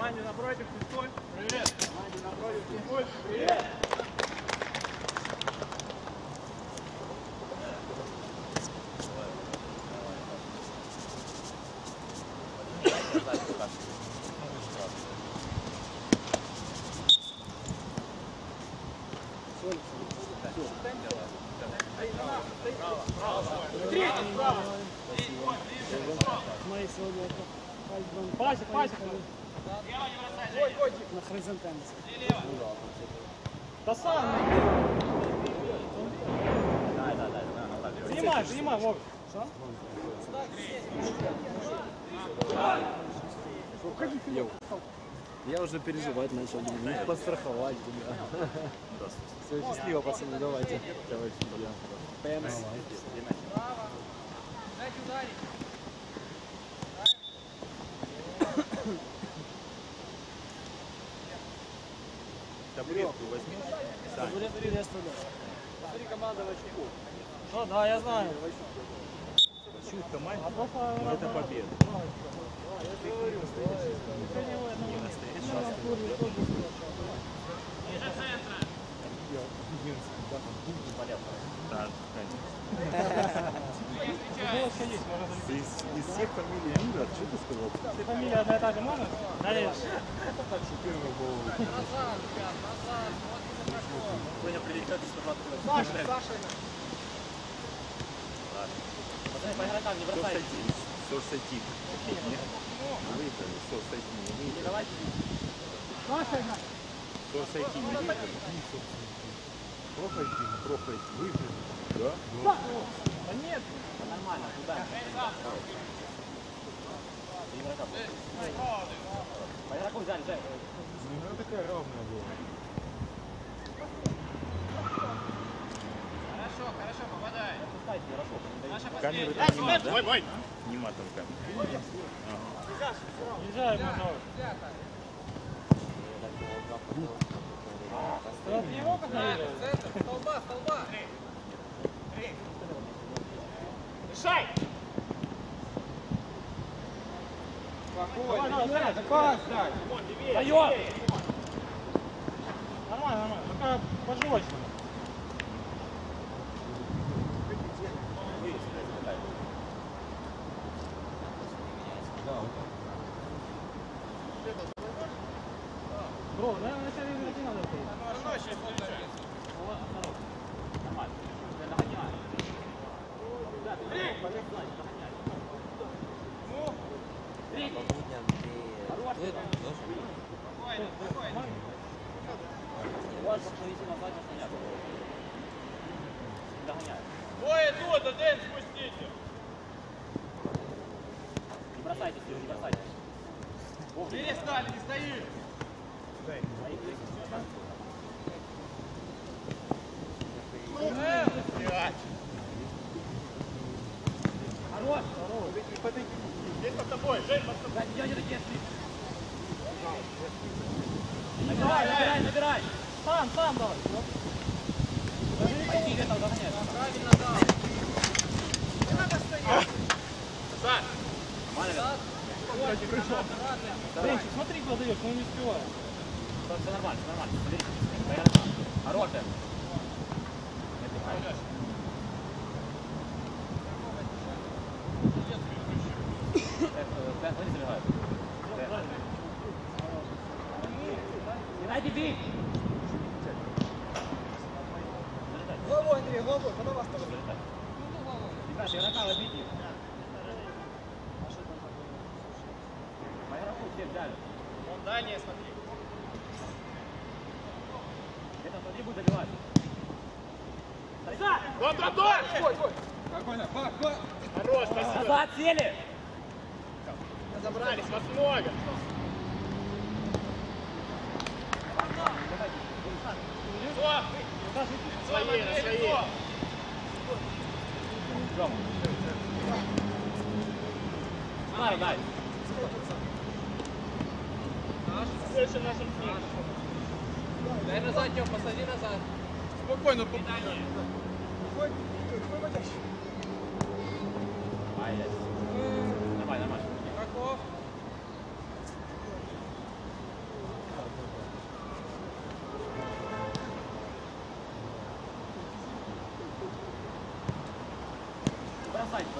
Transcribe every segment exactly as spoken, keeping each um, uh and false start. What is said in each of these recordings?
Команде напротив, физкуль. Привет. Команде напротив, физкуль. Привет. Пасик, пасик. На хризантемце. Да сам. Занимай, занимай, Вов. Что? Я уже переживать начал, ну постраховать тебя. Все, счастливо, пацаны, давайте. Давайте, друзья. Пэмс. Дайте ударить. Табуретку возьми. Табуретку приветствую. Смотри, команда Ващуков. Ну да, я знаю. Ващук команде. Это победа. Я говорю, Не настоящий. ниже центра. Да, из, из всех фамилий мира, что ты сказал? Ты фамилия одна и та же можешь? Конечно. Назад, ребят, назад. Вот на таком. Понял, прилетает сто двадцать. Саша, Саша. Пацаны, по игрокам не бросайте. Сорсатик. Выиграли, Сорсатик не выиграли. Давайте. Саша играй. Сорсатик не выиграли. Проходи, проходи, выиграли. Да? Да нет. Нормально, туда. По игроку взяли, взяли. Ну, такая равная была. Хорошо, хорошо, попадай. Отпускайте, хорошо. Наша Камеры последняя. там нема, да? Нема там камеры. Езжай, можно. От него как Правильно, центр, столба, столба. Решай! Спокойно, не надо, пас дать. Даем! Нормально, нормально. Пока пожестче. Бро, наверное, на себя не надо. Нормально. Догоняй. Да, ты полез, значит, догоняй. Ну, третий. Хорош. Спокойно, спокойно. Вот, поведи назад, не снять. Догоняй. Двое тут, один спустите. Не бросайтесь, не бросайтесь. Перестали, не стоишь. Хорош, хорош. Здесь под тобой, Жень, под тобой. Я не такие. Набирай, набирай, набирай. Сам, сам давай. Пойди, этого догонять. Правильно дал. Не надо стоять. Саш. Нормально. Денчик, смотри, куда даешь, мы не успеваем. Все нормально, все нормально. Смотри. Хорошая. Геннадий, бей! Головой, Андрей, головой, куда вас тоже? Ребята, игрока ловите. По игроку все взяли. Вон дальнее смотри. Это смотри, будет забивать. Контратор! Спокойно, хорош, спасибо. Назад сели! Разобрались, вас много. Все, свои, на свои. Дай, дай. Больше нашим снегом. Дай назад, Тём, посади назад. Спокойно, попадание. Нормально, нормально. Каков?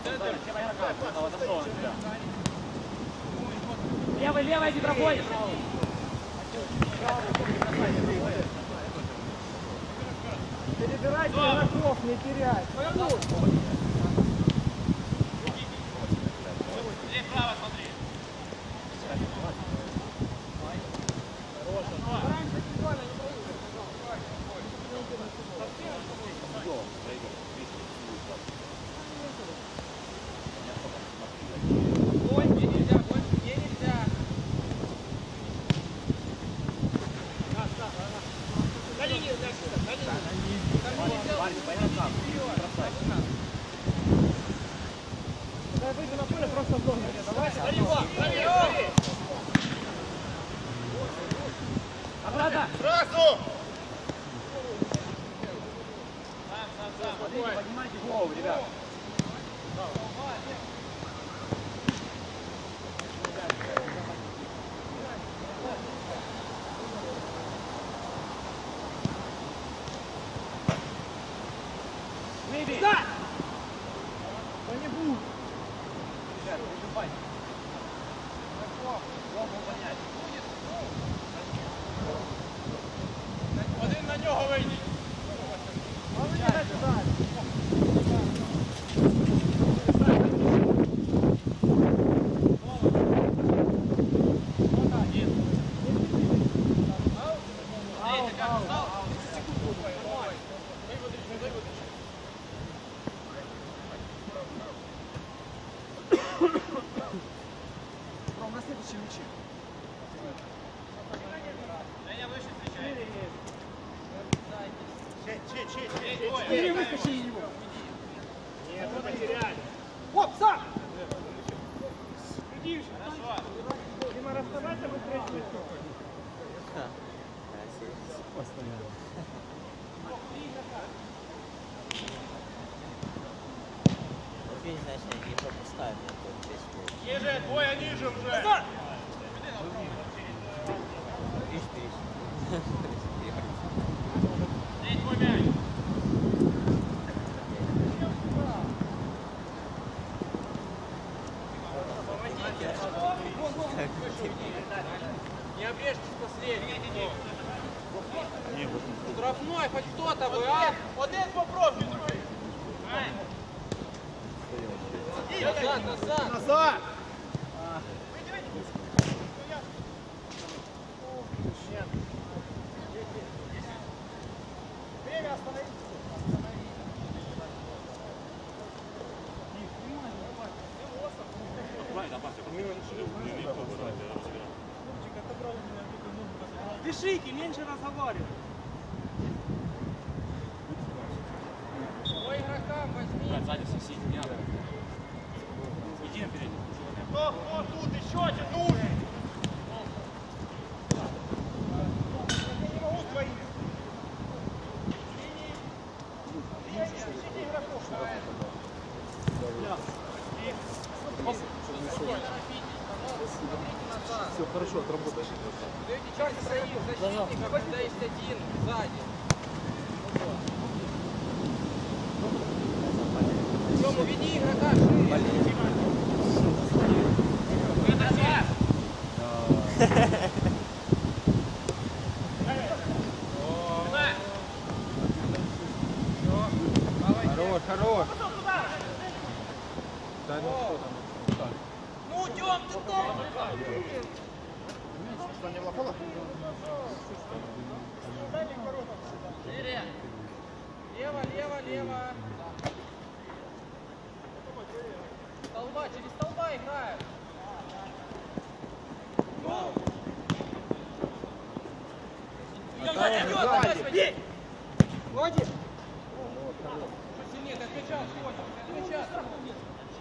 Левый, левый, не проходит. Перебирайте игроков, не теряй. Право смотри. Ой, мне нельзя, больше мне нельзя. Гони, не дальше, гони. Дай выйди на поле, просто в зону. Давай, Дари его, дари его. Обратно. Сразу. Поднимайте голову, ребят. Выбей! Да! Да не будет. Ребят, выступай. Голову поднять. Один на нього вийдіть. На следующем мяче. Женя выше встречай. Бери, выскочи из него. Нет, мы потеряли. Оп, сам! Хорошо. Дима, расставайся быстрее с мячом. Ты, значит, не пропускаем. Ниже, двое ниже уже. Видишь, видишь. Здесь твой мяч. Не обрежьтесь последний. Штрафной, хоть кто-то вы, а? Один попробуй, другой. Назад, назад. Назад! Время остановить. Дышите, меньше разговаривай. По игрокам возьми. Сзади все сидят, не надо. Иди на передний. Кто, кто тут? Еще один нужен. Я не могу твоими. Сиди игроков. Все хорошо, отработаешь. Даете часть своих защитников, когда есть один сзади. Тём, уведи игрока шире. Это пас! Хорош, хорош. Да ну что там? Ну, Тём, ты там! Шире! Лево, лево, лево! Столба, через столба играют! Сзади! Молодец! Сильнее, как мяча сходит, как мяча сходит.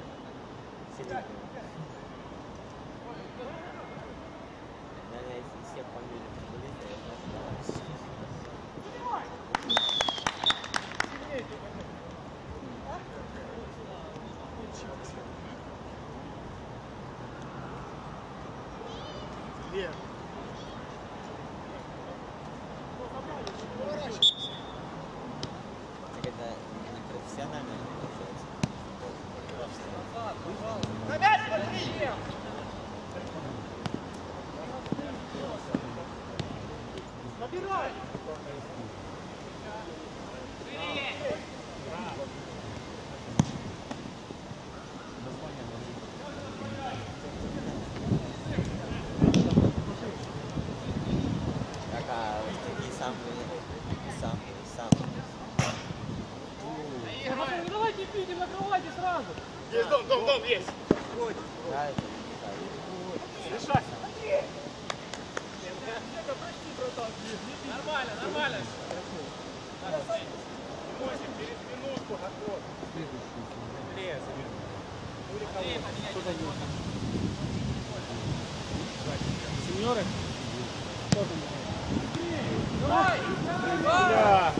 Наверное, если все фамилии футболиста, я знаю. Вверх. Это когда не профессионально, не получается. Есть дом, дом, дом, есть. Нравится? Решайся. Нормально, нормально. Через минутку отход. Сеньоры? Давай! Да.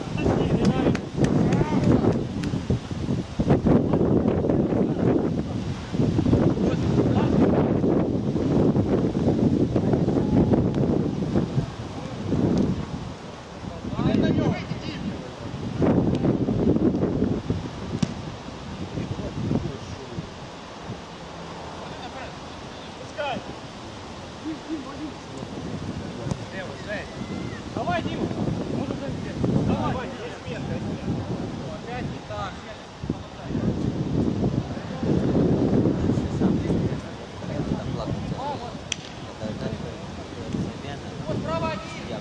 Давай, Дима. Можно залететь. Давай. Опять не так. Вот справа один.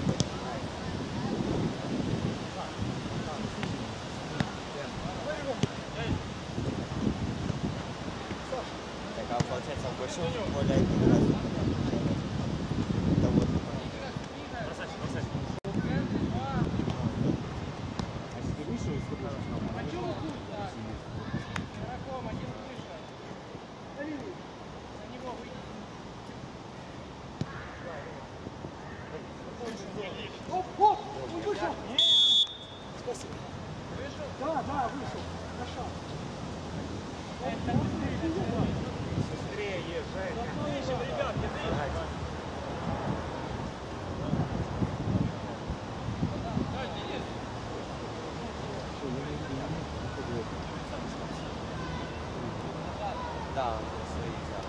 Так, а получается, он больше более один раз. Это вот. Бросайся, бросайся. А если ты вышел, то ты А чего вы тут? Игроком один вышел. На него выйдите. Оп, оп, он вышел. Вышел? Да, да, вышел. Хорошо. Быстрее езжай. Дышим, ребят, не дышим. Да, он свои взял.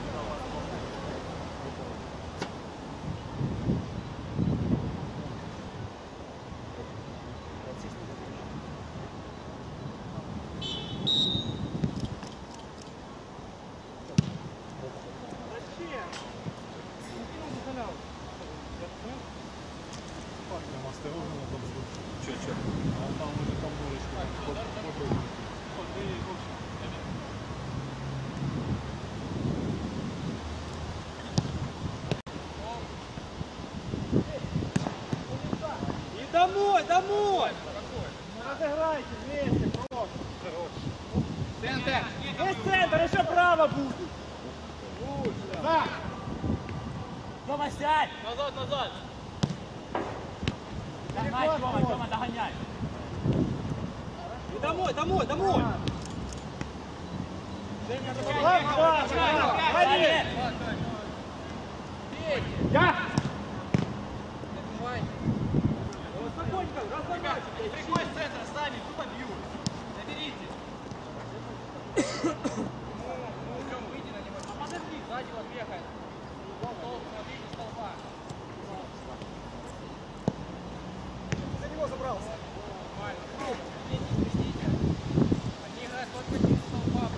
Там осторожно, там что, что? А там уже там булочка. И домой, домой. Разыграйте вместе просто. Центр. Есть центр, еще право будет. Да. Дома сядь. Назад, назад. Догоняй, Тёма, Тёма, догоняй. И домой, домой, домой. Я! Забивай. Спокойненько, разгоняйся. Прикой с центра, сами, тупо бьют. Заберите. Артем, выйди на него. А подожди, сзади вот бегает. Столб, смотрите, столба. За него забрался. Нормально. Идите, ждите. Они играют только через столба.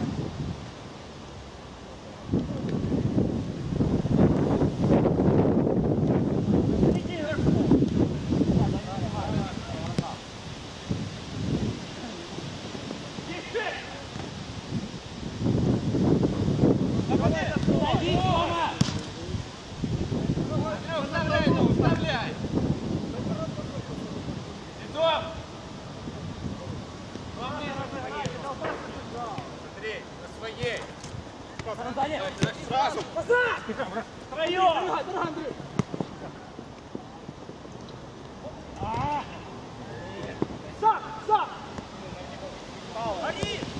Уставляй, уставляй. Идем. Смотри, на своей. Сразу. Втроем. Сам, сам. Один.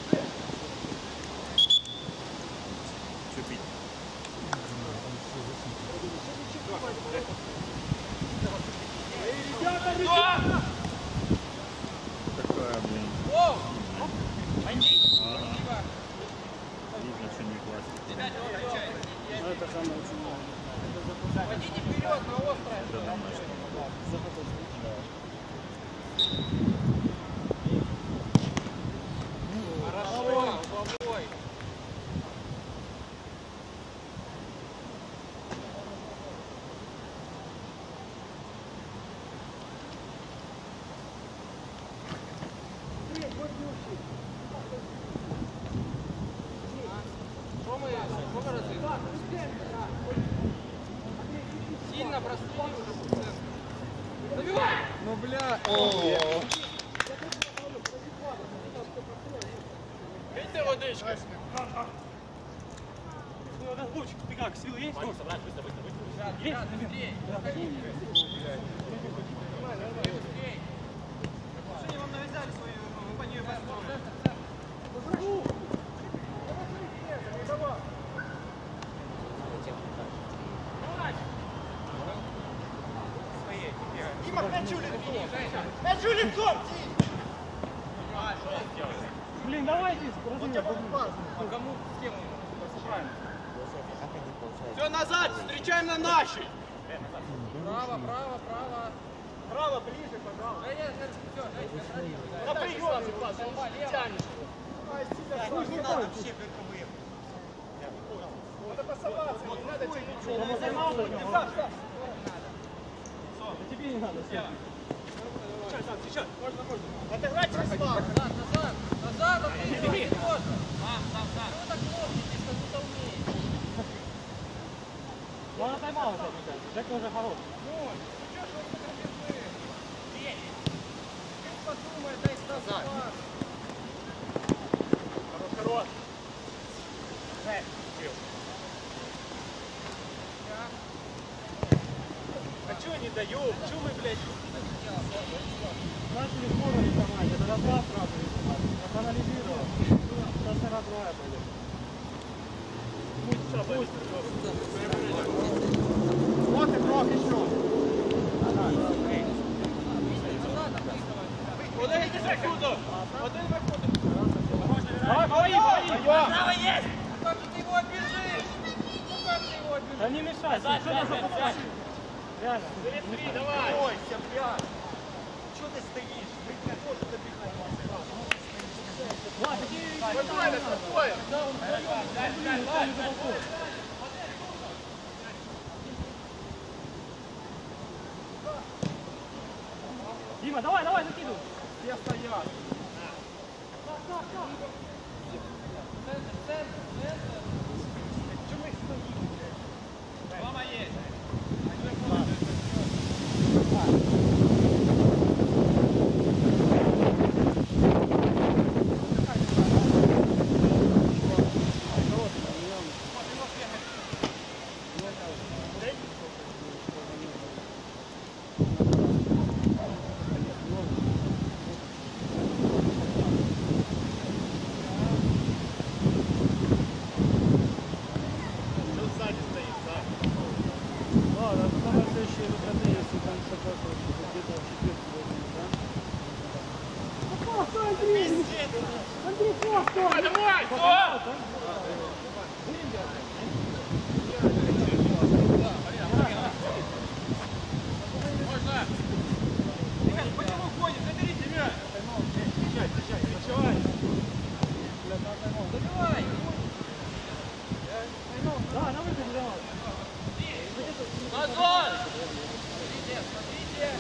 Ребята, ребята. Такая, блин. Воу. Видно, что не классик. Ребята, вот отчаянно. Ну, это самое очень Пойдите вперед на острое. Хорошо, угловой. Сильно прострели уже. Забивай! Ну, бля. Видите водичка? Лучик, ты как, силы есть? Ну, собрать, быстро, быстро, быстро. Есть? Быстрее! Быстрее! Они вам навязали свою, вы по нее построили. Дима, пячу лицом! Пячу лицом! Блин, давайте, разумею. По кому схему? Как они получаются? Все назад, встречаем на нашей! Право, право, право. Право, ближе, пожалуйста. Да я, все, дайте, контролируй. На прием! Тянешь. Не надо вообще боковые. Надо пасоваться, не надо тянуть. Тебе не надо. Сейчас, сейчас. Можно, можно. Отыграть через флаг. Назад, назад, назад, отыгрывай, можно. Сам, сам, сам. Что так ловитесь, как будто умеете? Ну, она тайм-аут отвечает. Жека уже хороший. Ну, ну что ж вы фотографируете? Бей. Ты подумай, дай назад. Хорош, хорош. А чё не даём? Чё мы, блядь? Начали скоро рисовать. Это разлав сразу рисовать. Проанализировал. Сейчас на разрывая пойдет. Пусть, пусть. Вот и крок еще. Один секунду. Один виходить. Давай, поводи, поводи. Право есть. Как же ты его оббежишь? Ну как ты его оббежишь? Да не мешай. Сядь, сядь, сядь, сядь. Реально. Три, давай. Бойся, блядь. Чё ты стоишь? Ты не можешь добегать. Ладно, иди. Спокойно, спокойно. Дима, давай, давай, закидывай. Все стоят. Центр, центр, центр. Чё мы стоим? Мама есть. Давай, давай, давай! Можно! Ребят, почему уходим? Заберите мяч. Встречай, встречай, встречай. Забивай! Да, на выходе давай. Назад! Смотрите, смотрите!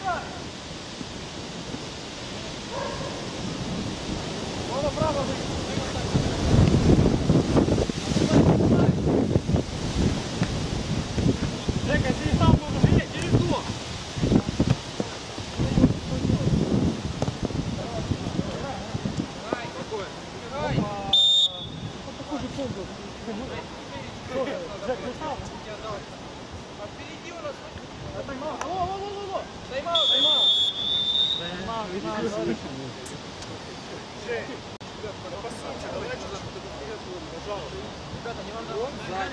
Надо право выйти. Жека, если не сам нужен, бери, через дом. Давай! Спокойно! Давай! Такой же пол был. Жек, не сам. А впереди у нас... Тайм-аут. Во, во, во, во. Тайм-аут, тайм-аут! Тайм-аут, тайм-аут. Ребята, не надо...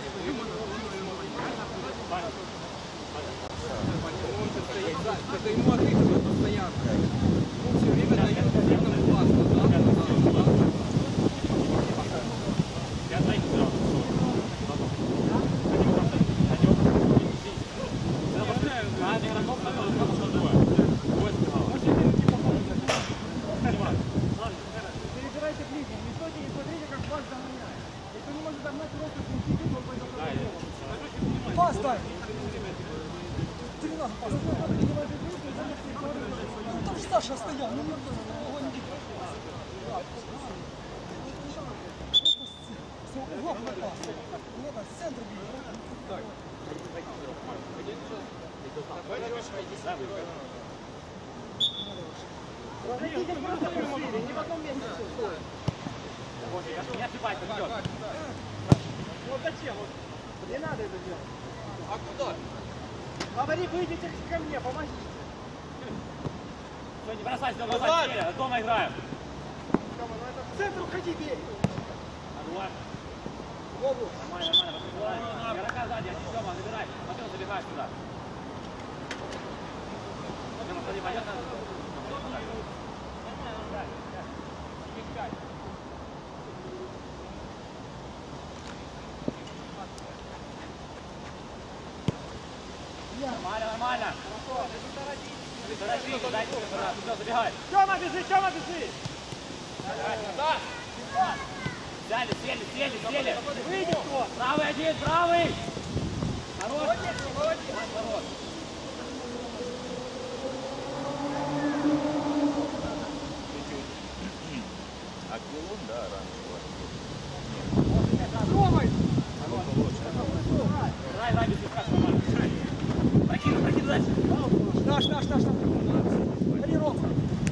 Это ему отыгрывают постоянно. Он все время дает слишком классно. Да, да, да. Я знаю, что перебирайте ближе, не стойте, не смотрите, как вас догоняет. Если не может догнать, просто смутите, то он пойдет. Пас дай! Ты не надо, пас. Там же Саша стоял, ну надо его не видеть. С угла пас. Надо с центра бить. Разойдитесь просто шире, не в одном месте все стоит. Не ошибайся, вперед. Вот зачем? Вот. Не надо это делать. А куда? Говори, выйдите ко мне, помогите. Все, не бросайся, дома бросайся, дома играем. В центр уходи, бей. Хорош. Голову. Нормально, нормально, пошли. Игрока сзади, один Тёма, забирай. Потом забегай сюда. Тёма, смотри, пойдет. Нормально, нормально. Подожди, дай тебе сюда, сюда, забегай. Тёма, бежи, Тёма, бежи. Да. Сели, сели, сели, сели. Выйди кто. Правый один, правый. Хорош. Молодец, молодец. Хорош. Аквилон, да, раньше. Тёмой. Играй, играй, без песка, нормально. Прокину, прокину дальше. Наш, наш, наш, наш. Тренировка.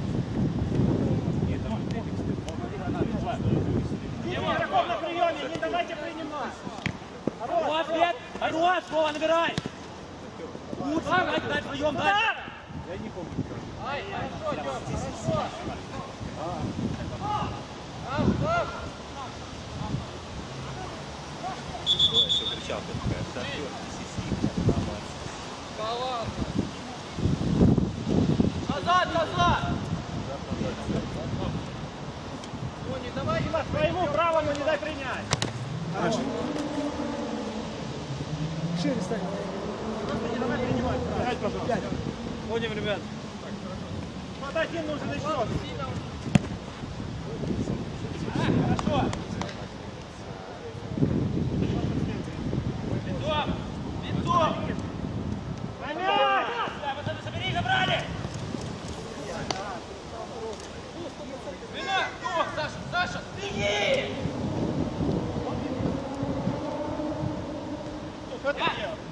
Дима, игроков на приеме, не давайте принимать. Хорош, Свет. Хорош, Вова, набирай. Лучше, давайте дальше вдвоем, дальше. Ай, хорошо, Тём, хорошо. Аж, аж. Еще кричалка такая, шахтер, сиси, нормально. Да ладно. Назад, назад. Ну, не давай. Дима, своему правому не дай принять. Шире стань. Просто не давай принимать. Пять, пожалуйста. Ходим, ребят. Вот один нужен еще. Сильно. Хорошо. Битом, битом. Момент! Собери, забрали. Вина! Ну, Саша, Саша! Беги! Смотри.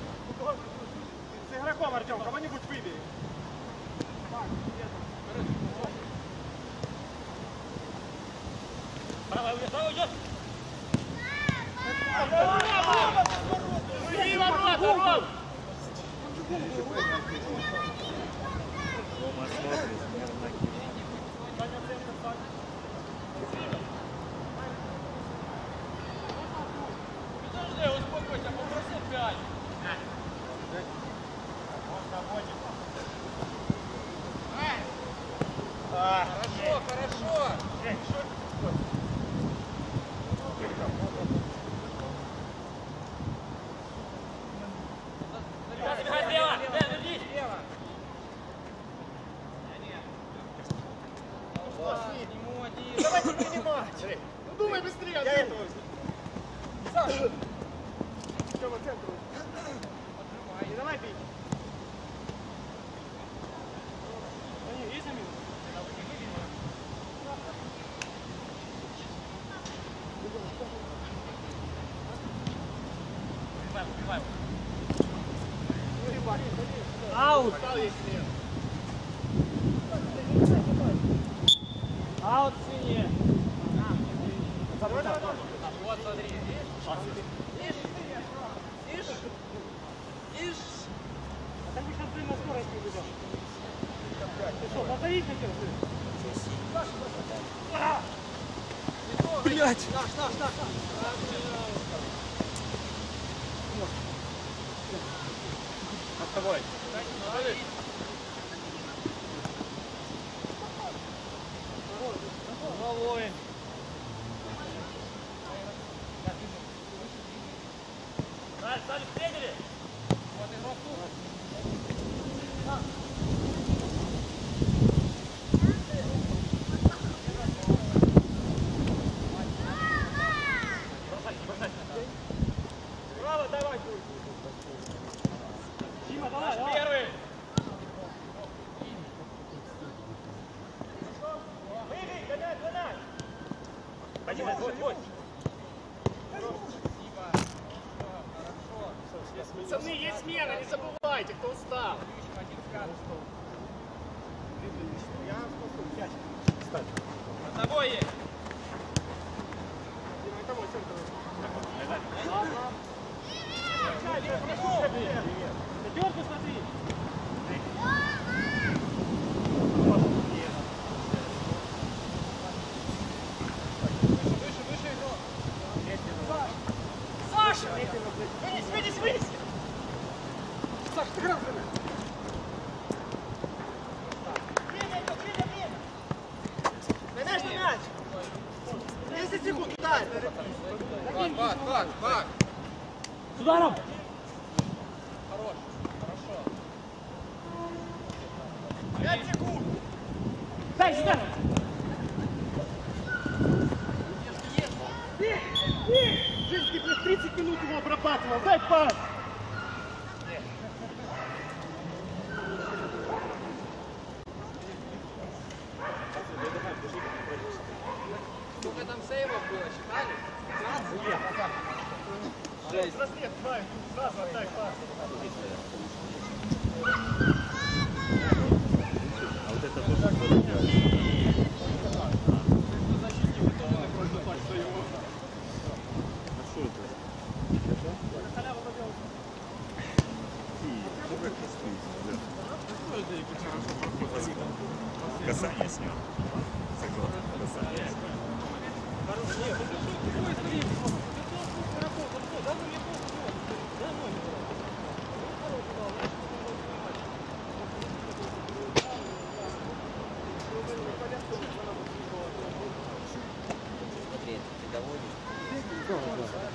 С игроком, Артем, кого-нибудь выбери. Правая уйдет, правая уйдет. Иди ворота, Ром! Рома смотрит, наверное, Подожди, успокойся, попросил пять. Хорошо, хорошо. Забегай слева. Дэн, вернись. Ему один. Давайте принимать! Ну думай быстрее, я этого. Саша! Тёма, центру. Не давай бить. Они есть на минус? Убивай, убивай. Аут! Аут синий! Вот, смотри, видишь? Видишь? Видишь? А так мы сейчас блин на скорость не ведем. Ты что, повторить хотел? Блять! Наш, наш, наш, наш. Над тобой. Головой. Дальше, дальше, тренеры. Вот игрок тут. Бросайся, бросайся. Право, давай. Дима, давай, давай. Первый. Прыгай, гоняй, гоняй. Пойди, вот, вот. Пацаны, есть смена, не забывайте, кто устал. Одного есть. Пятерку смотри. Саша! Вынес, вынес, вынес! Саша, ты грав время! Время идет, время, время! Гоняешь на мяч! десять секунд, ударь! Бак, бак, бак, бак. С ударом. Хорош. Хорошо. пять секунд! Дай сюда. Женский, блядь, тридцать минут его обрабатывал, дай пас! Сколько там сейвов было, считали? пятнадцать? Шесть. Браслет, давай, сразу отдай пас. Касание с ним. Касание. Смотри, ты доволен?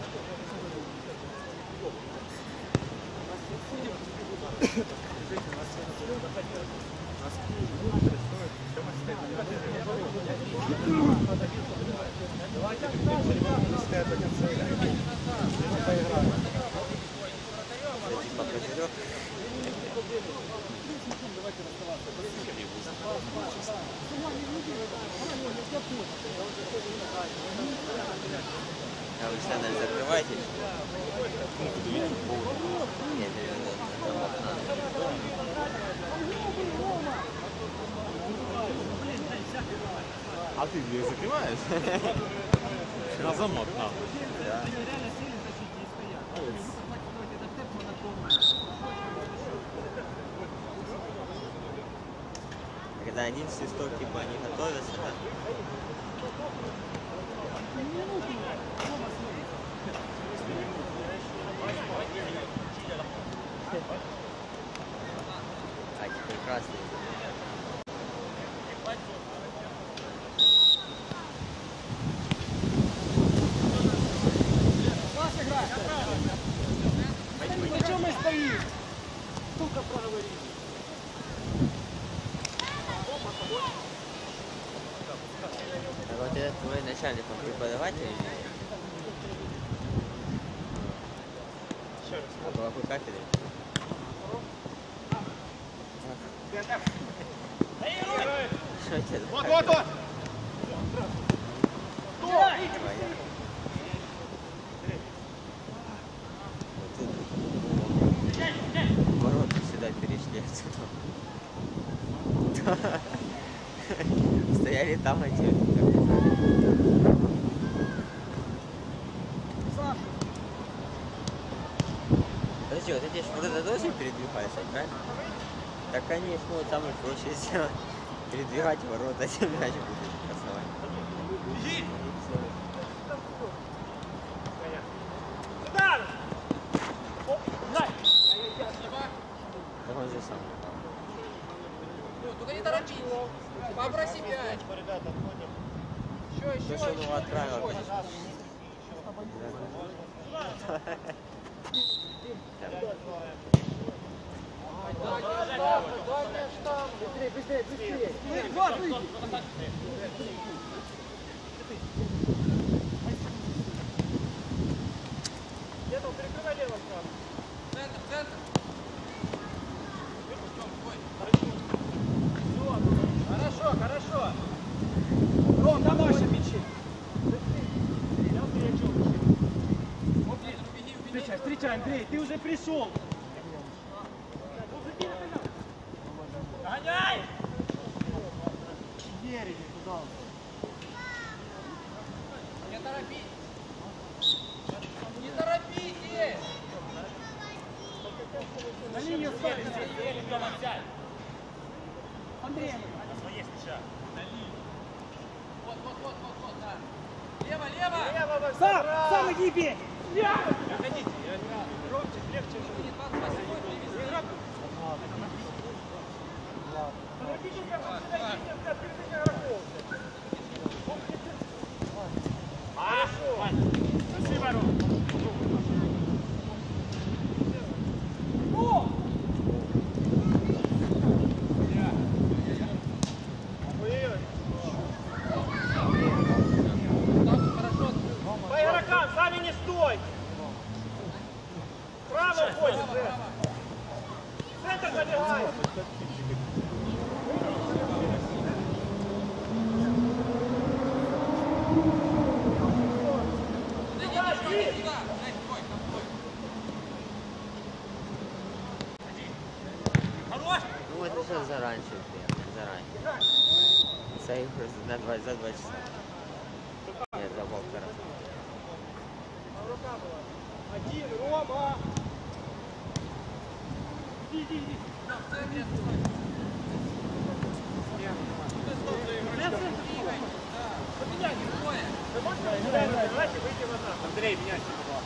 А вы всегда закрываете? Нет, А ты ее закрываешь? На замок, на. когда один свисток, типа они готовятся, да? А, теперь красный. Класс играет! На чем мы стоим? Сука, проговорили. А вот этот твой начальник, он преподаватель или нет? А по какой кафедре? Что тебе? Вот, вот, вот! Ворота сюда перешли отсюда. Стояли там, а те. Подожди, вот эти ж ворота тоже передвигаются, правильно? Так, конечно, вот самое проще сделать. Передвигать ворота, если мяч будет красовать. Удар! Так он же сам. Ну, только не торопись. Попроси мяч. Еще, еще, То, что он его отправил, еще. конечно. Быстрее, быстрее, быстрее! Вы, два, выйди! Где-то перекрывай лево справа. Центр, центр. Хорошо, хорошо. Ром, там наши мячи. Встречай, встречай, Андрей, ты уже пришел. Не торопись! Не торопитесь! На линию ставь. Андрей. Вот, вот, вот, вот, вот, да. Лево, лево! Сам, сам иди бей. По игрокам, сами не стой! Право уходит! Центр забегай! Ну это сейчас заранее, заранее. Сейф на два, за два часа. Нет, за полтора. Один, Рома! Давайте выйдем назад. Андрей, меняйся.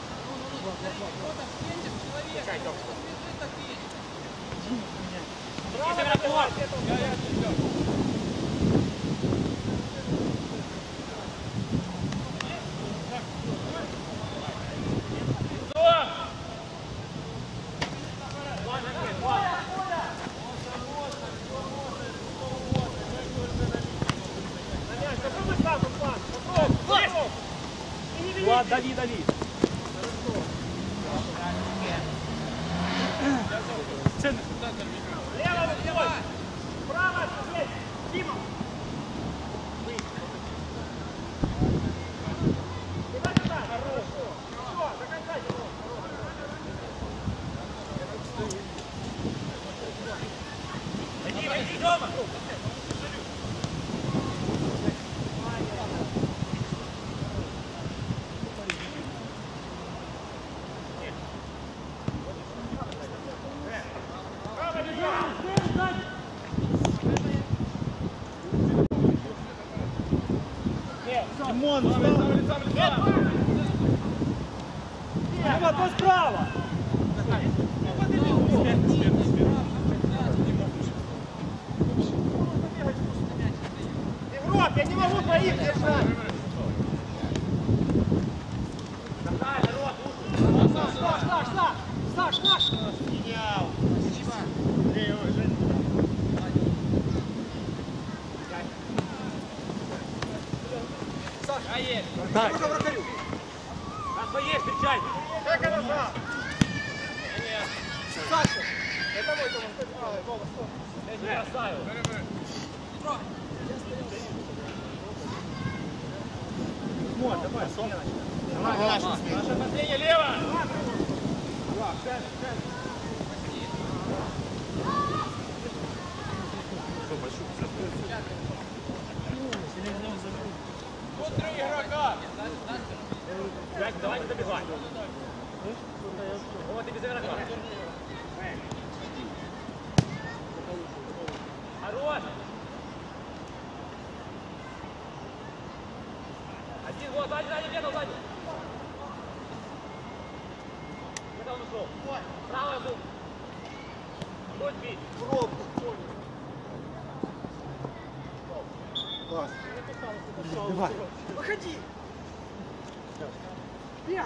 Влад, дави, дави. Лево выходи! Право, здесь! Дима! Хорошо! До конца его! Иди, иди, дома! Димон, Дима, то справа. Игрок, я не могу твоих держать! Саш, Саш, Саш, Саш, Саш. Так. На своей встречай. Как это да? Саша. Это мой дом. Я не бросаю. Вот, давай, Наше последнее лево. Вот три игрока! Давайте добивать. Вот и без игрока. Хорош. Один, вот, сзади, сзади, где-то сзади. Где-то он ушел. Правый зуб. Будь бить. Давай. Выходи. Бегай.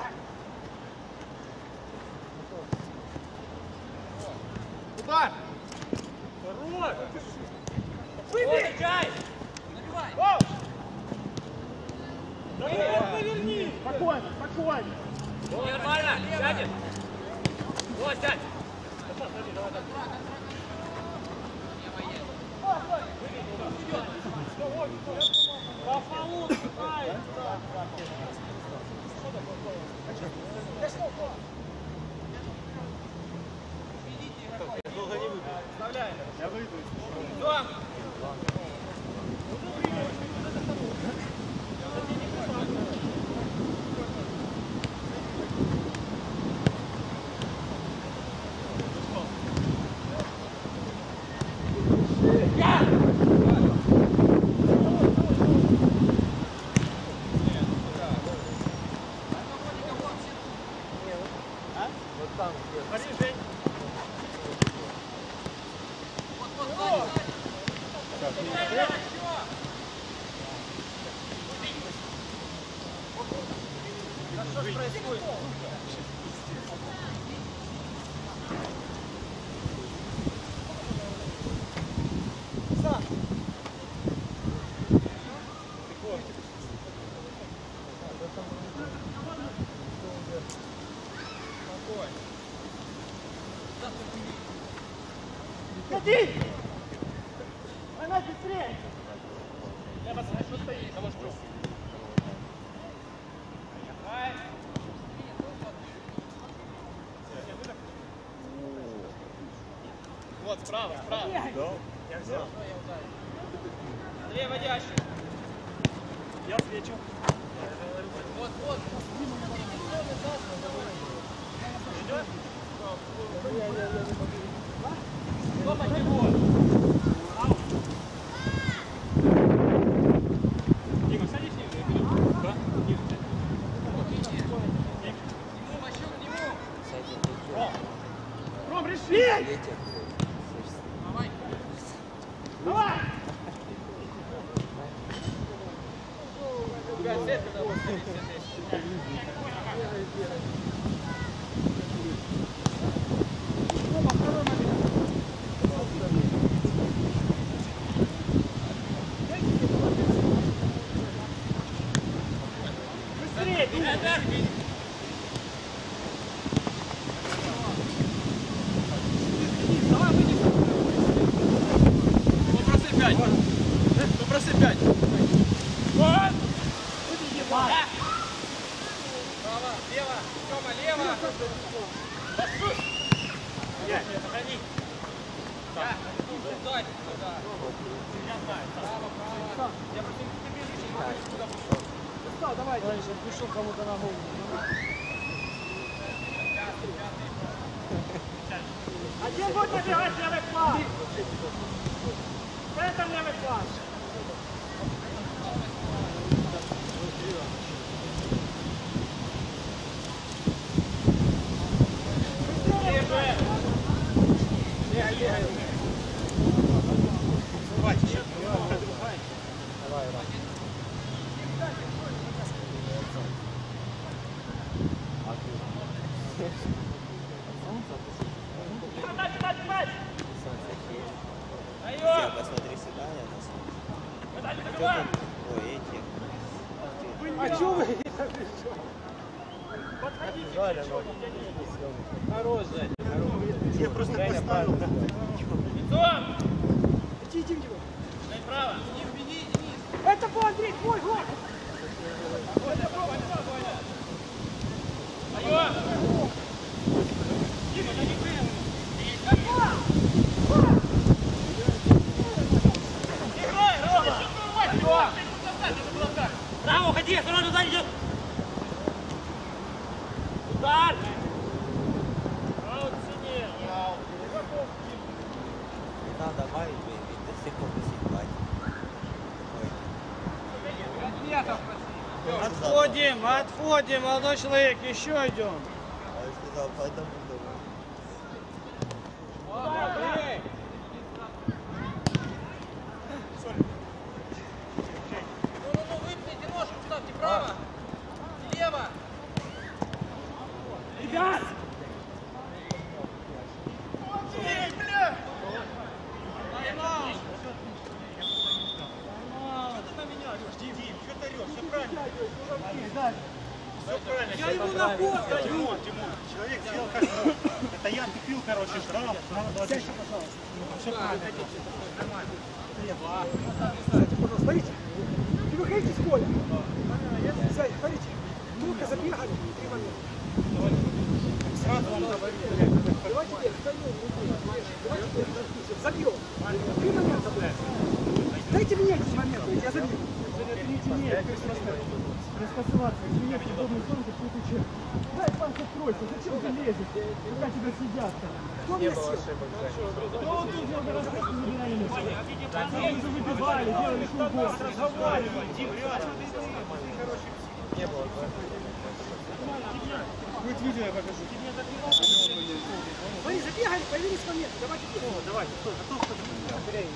Удар. Хорош. Выбей. Чай. Набивай! Поверни. Спокойно, спокойно. Нормально. Сядет. Вот, сядь. По полу снимает. Вставляем. Я выйду. Ходи! Она быстрее! Я вас что стоит? Кого что? Вот, справа, справа. Я взял. Андрей, водящий. Я свечу. Вот, вот. Идет? Стоп, не вот. Дима, садись ниже, я беру. Да? Ниже. Ему, Ващук, к нему. Ром. Ром, реши! Давай. Давай! Ребят, сетка надо поставить, сетка. Давай, раньше пришел кому-то на голову. Один будет набегать левый фланг. В этом левый фланг. Бегай, бегай. Давай, давай. Все, посмотри сюда, я нас. Ой, эти. А что вы? Хорош, Жень. Я просто поставил. Лицом! Иди, иди, иди. Дай право. Это был Андрей, твой гол! Айо! Играй, Рома! Браво, уходи, осторожно, сзади идет! Удар! Аут синий! Не надо добавить, ведь до сих пор висит батя. Отходим, отходим, молодой человек, еще идем. А я сказал, по одному давай. Ну-ну-ну, выпните ножку, ставьте право. Лево. Ребят! Я его нафоткаю! Тимон, Тимон, человек сделал как мог. Это я тупил, короче, штраф. Сядьте, пожалуйста. Все правильно. Смотрите, не выходите с поля. Сядь, смотрите. Только забегали, три момента. Сразу вам говорю. Давайте теперь вдвоем. Давайте теперь забьем. Три момента будет. Дайте мне эти моменты, я забью. Третий нет, распасываться. Если нет удобной зонки, то ты че? Дай пас откройся, зачем ты лезешь? Пока тебя сидят-то. Кто мне сел? Кто вот тут много раз забирали мяч? Они уже выбивали, делали шум. Разговаривай, Дим, реально. Не было. Будет видео, я покажу. Смотри, забегали, появились моменты. Давайте. Давайте, стой, готов, кто-то. Андрей,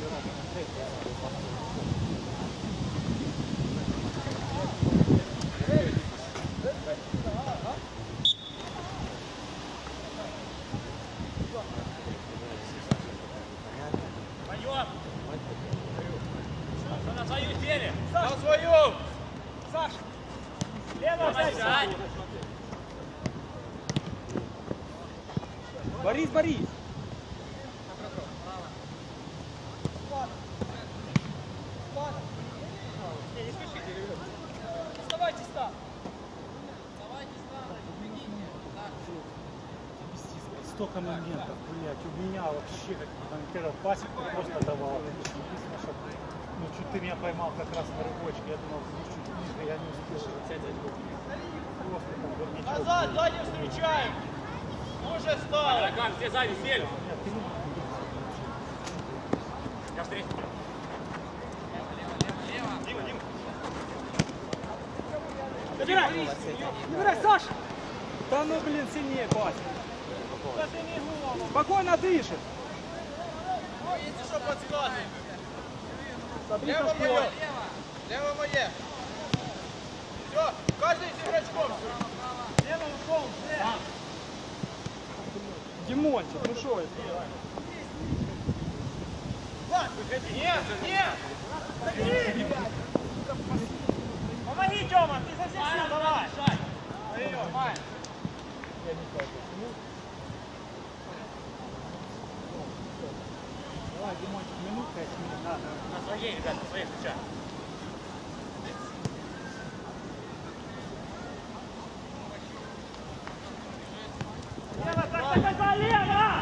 Андрей. Борис, Борис! Оставайтесь там. Столько моментов, блядь, у меня вообще, как там первый пасик просто давал. Единственное, что, ну, чуть ты меня поймал как раз на рыбочке, я думал, чуть ближе, я не успел. Просто там вот ничего. Назад, сзади встречаем! Уже стал! Роган, все сзади, сели! Я встречу. Дима, Дима! Набирай! Набирай, Саша! Да ну, блин, сильнее, Бась! Спокойно дышит! Видите, что подсказывает? Лево мое! Лево мое! Все, каждый с игрочком! Лево ушел, лево! Димончик, ну шо это? Нет, нет! Помоги, Тёма, ты со всех сил, давай! Давай! Давай, Димончик, минутка, если не надо. На своей, ребят, на своей встречах. Лево, так, так, так, лево!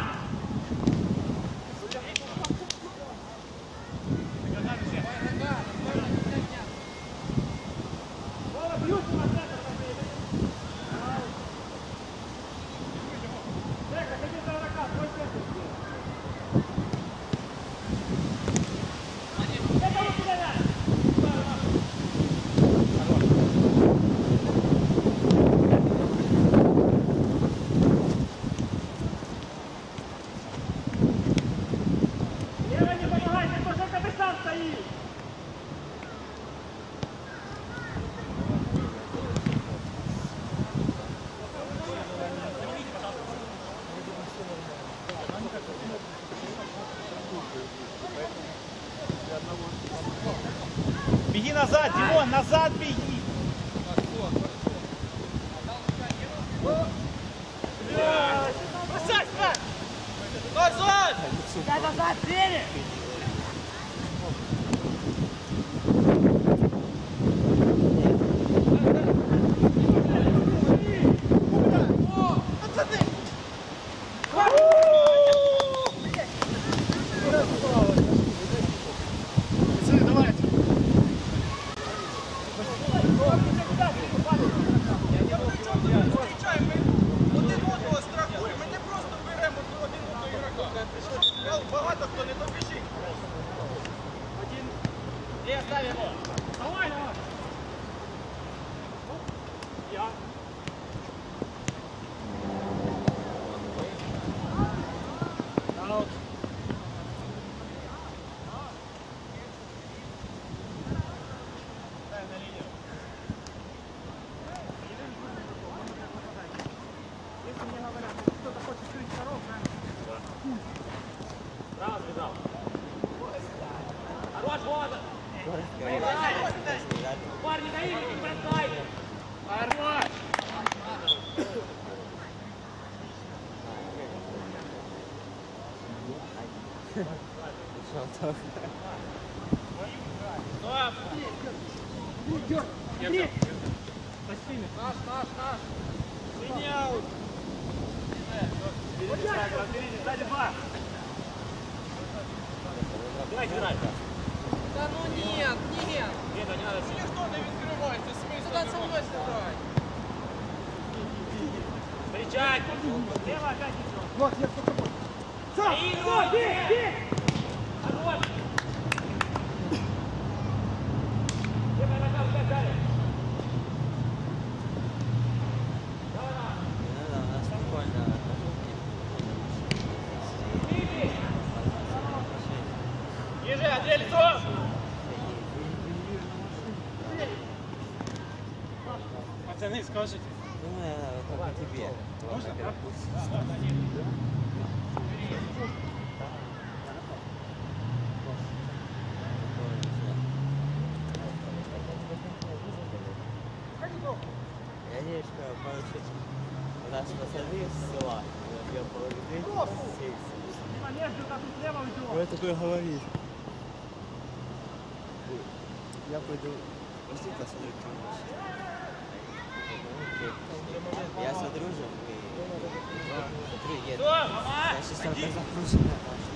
Лево не помогай, ты тоже капитан стоит! Беги назад, Димон, назад беги! Бросай, Фран! Назад! Дай назад, двери! Багато хто не добіжить. Один. Лев, ставь його. Давай, давай. Я. Аут. Дай на линию. Если мне говорят, что кто-то хочет скрыть второго, правильно? Право сбежал. Хорош, Влада! Парни, на имя не бросайте! Хорош! Стоп! Андрей! Наш, наш, наш! Синяут! Впереди сзади, впереди, сзади два! Давай, играй! Да ну нет, нет. Нет, не надо. Никто не відкривається, смисл. Куда со мной сыграть? Встречать! Лево опять ничего! Вот, я с тобой. Сам! Все, бей, бей! Хорош! Левая нога опять далее! Ну да, у нас прикольно. Ниже, Андрей, лицо! Пацаны, скажите. Ну, наверное, как и тебе. Можно? Я надеюсь, что получить у нас пацаны с села. я положить. Между как тут лево уйдет. Вы такое говорите. Я пойду. Пошли посмотрим, кто у нас. Я смотрю же, и... Смотрю, еду. Я шестерка загружена.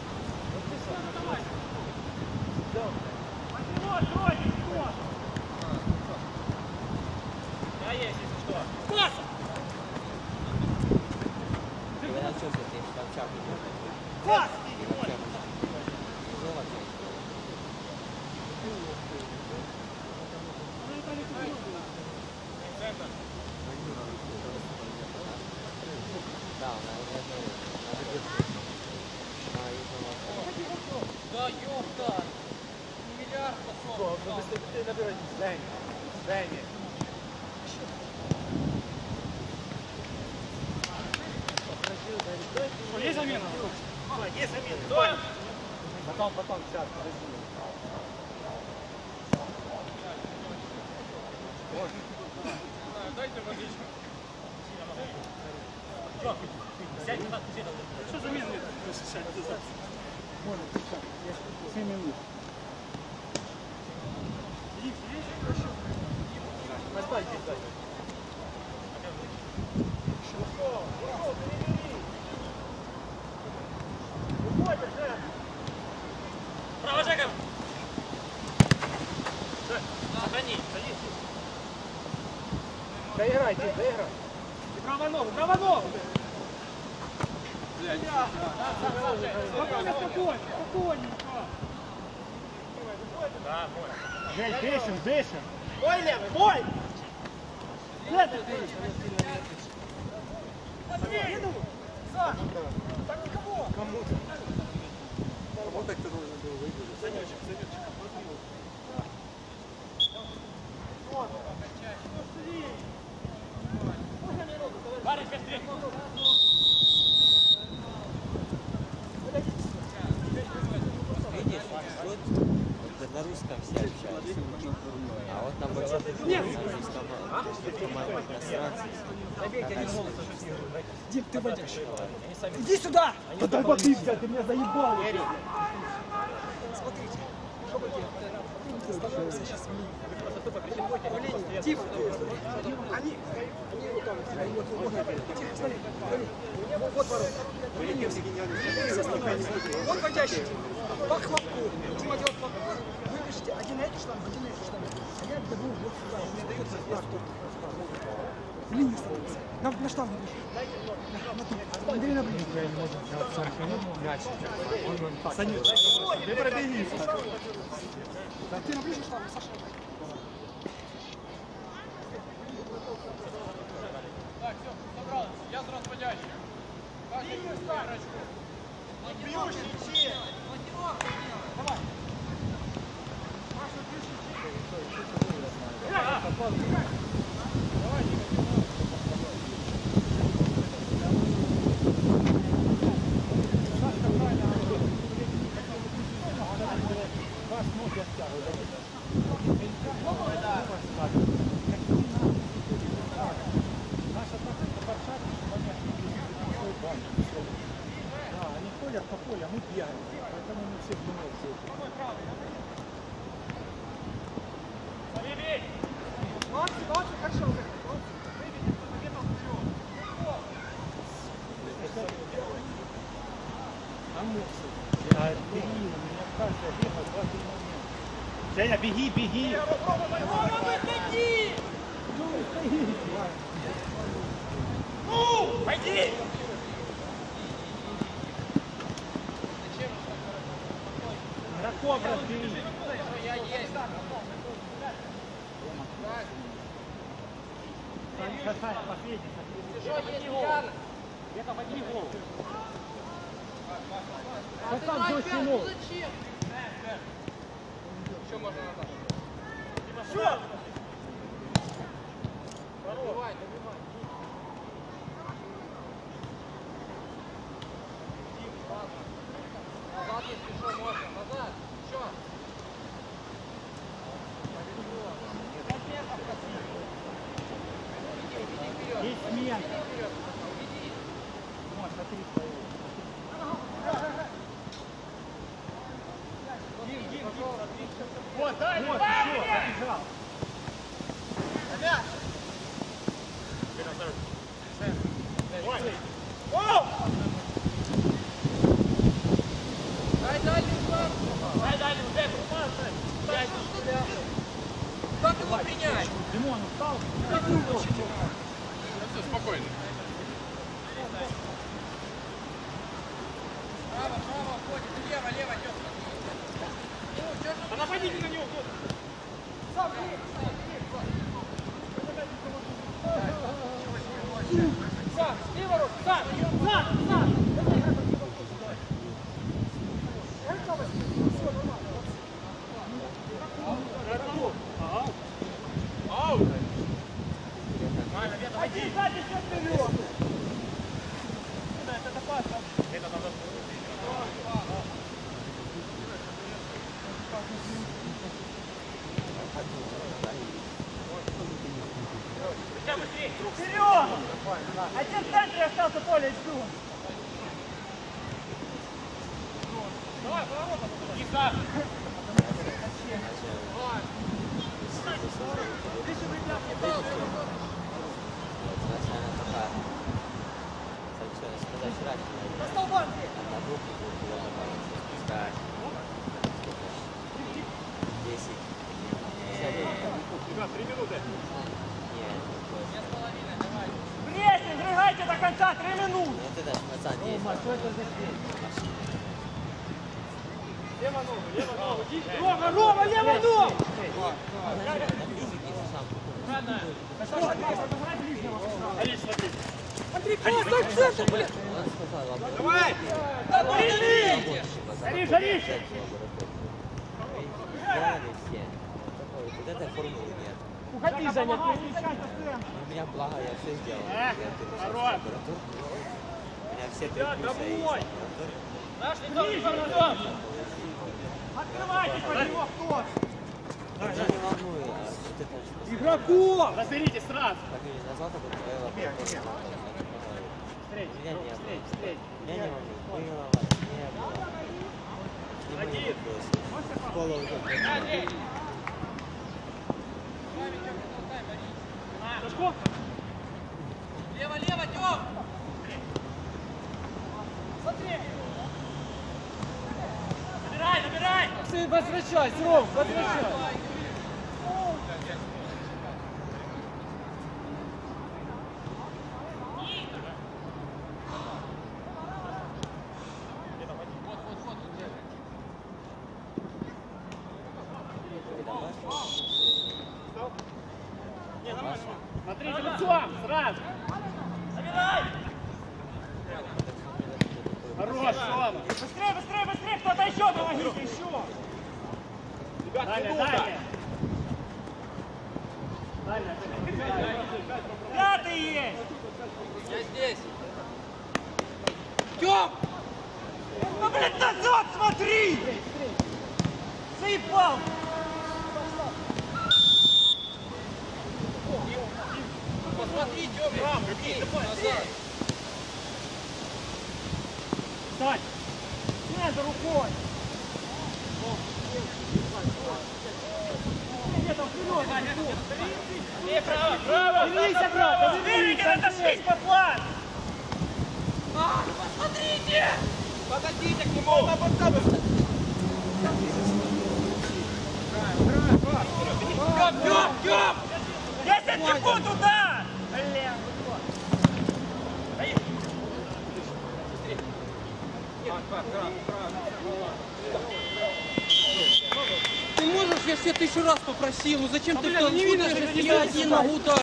Я есть, если что. Пас! Ты когда чувствуешь, ты в общак идешь. Пас! Да, надо Да, ёпта! Миллиард пошел. Ты набирай Женя. Женя. Есть замена? Есть замена. Стой! Потом, потом, сейчас, подожди. Дайте водичку. Сядь назад, сядь назад. Что замена? Сядь назад. Можно, сейчас. семь минут. Поставь здесь, дай. Право, Жеков! Сохрани, садись. Доиграй, Дим, доиграй. Право ногу, право ногу! Спокойно, спокойно, спокойненько. Да, бой. Жень, дышим, дышим. Бой левый, бой! Кому-то кто должен был выиграть. Санечек, Санечек. Парень, быстрее! Видишь, вот, вот на русском все общаются. А вот на большом на русском команде иностранцы. Дим, ты водишь. Иди сюда! Да дай воды взять, ты меня заебал. Смотрите, что вы делаете? Становимся сейчас в линии. Тихо, они, они вот там, вот, вот, вот, тихо, смотри, смотри. Вот ворот. Вот водящий. По хлопку. Дима делает хлопку. Вы пишите, один на эту штангу, один на эту штангу. А я бегу вот сюда, у меня дается флаг тут. В линии становится. На, на штангу пиши. На, на ту. Андрей на ближе. Ты пробегись. Да, ты на ближе штангу, Саша. Так, все, собралось. Я за разводящий. Каждый игрочку. Бьющий, все! Давай. Да, они ходят по полю, а мы бегаем. Поэтому мы все вместе. Молодцы, молодцы, хорошо. А беги, у меня каждая бега два-три момента. Женя, беги, беги! Ну, пойди! На кобра бери! Я есть. Сань, последний. Что есть, Яна? Это подни гол. А ты там дай до пятку синов. зачем? Еще можно назад. Что? Добивай, добивай. Назад, если что, можно. Назад. Еще. Есть смена. Вперед. Иди. Вот, смотри. Вот, дай, Вот, дай, еще, побежал. Ребят! Оу! Дай дальний удар. Дай, дай, дай, дай, Как его принять? Димон устал? Все, спокойно. Право, право, уходит. Лево, лево идет. Ну, чё ж А нападите на него, кто-то. Сам, слева руку, сам, сам, сам. Все, нормально. Один сзади, все вперед. Это опасно. Это надо. Вперед! Один в центре остался, Толя, иду. Давай, поворотом. Тихо. На столбан. Ребят, три минуты. Прессе, сжигайте до конца, три минуты. Лево ногу, лево ногу. Рома, Рома, лево ногу. Алис, смотри. Андрей, просто в центр, блин. Давай! Жаришь, жаришь! Вот этой формулы нет. Уходи за ним. У меня благо, я все сделал. Я Хорош! У меня все три плюса есть. домой! Наш лицом, лицом, лицом! Открывайтесь под него, кто! Меня не волнует, а вот это что Игроков! Разберитесь сразу! фамилия назвал, так вот твоя вопрос. Меня не было. Меня не волнует. Вы не виноваты. Не было. Не мои вопросы. Школа уже. Сашко? Лево, лево, Тём. Смотри. Набирай, набирай! Ты возвращайся, Ром, возвращайся. Смотрите лицом, сразу! Набирай! Хорош, Рома! Быстрее, быстрее, быстрее! Кто-то еще помогите, еще! Ребят, далее, далее! Далее, пятый есть! Я здесь. Тём! Ну, блин, назад смотри! Заебал! Посмотри, Тём. Назад. Встань! Снять за рукой! Где-то вперед! Не, право, право! Вернись обратно! Верните, отошли по плану! А, посмотрите! Подойдите к нему! Вот там, вот там. Тём, Тём, Тём! десять секунд удар! Бля, Ты можешь, я все тысячу раз попросил, ну зачем ты блин, не видно, путаешь, что если ты я не один видишь. могу ударить?